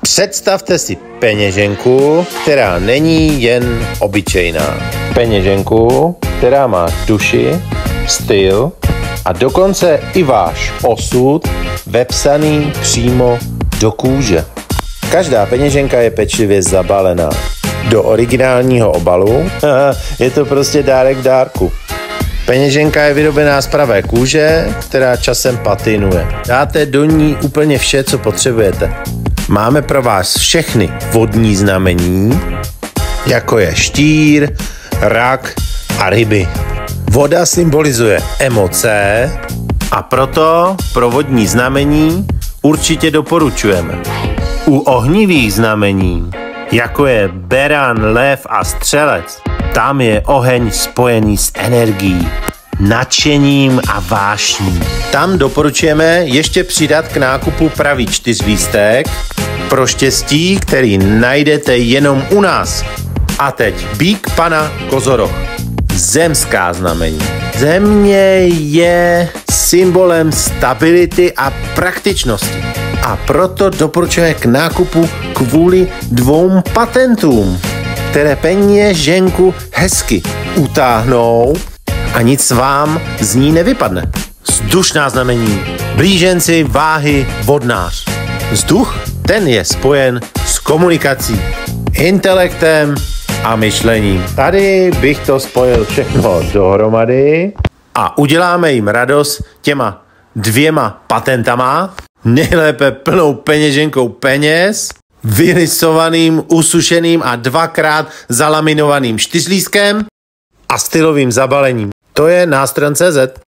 Představte si peněženku, která není jen obyčejná. Peněženku, která má duši, styl a dokonce i váš osud vepsaný přímo do kůže. Každá peněženka je pečlivě zabalená. Do originálního obalu je to prostě dárek v dárku. Peněženka je vyrobená z pravé kůže, která časem patinuje. Dáte do ní úplně vše, co potřebujete. Máme pro vás všechny vodní znamení, jako je štír, rak a ryby. Voda symbolizuje emoce a proto pro vodní znamení určitě doporučujeme. U ohnivých znamení, jako je beran, lev a střelec, tam je oheň spojený s energií, nadšením a vášní. Tam doporučujeme ještě přidat k nákupu pravý 4lístek pro štěstí, který najdete jenom u nás. A teď býk pana Kozoroch. Zemská znamení. Země je symbolem stability a praktičnosti. A proto doporučujeme k nákupu kvůli 2 patentům, které peněženku hezky utáhnou a nic vám z ní nevypadne. Vzdušná znamení. Blíženci, váhy, vodnář. Vzduch, ten je spojen s komunikací, intelektem a myšlením. Tady bych to spojil všechno dohromady a uděláme jim radost těma 2 patentama, nejlépe plnou peněženkou peněz, vyrysovaným, usušeným a 2krát zalaminovaným 4lístkem a stylovým zabalením. To je nástran.cz.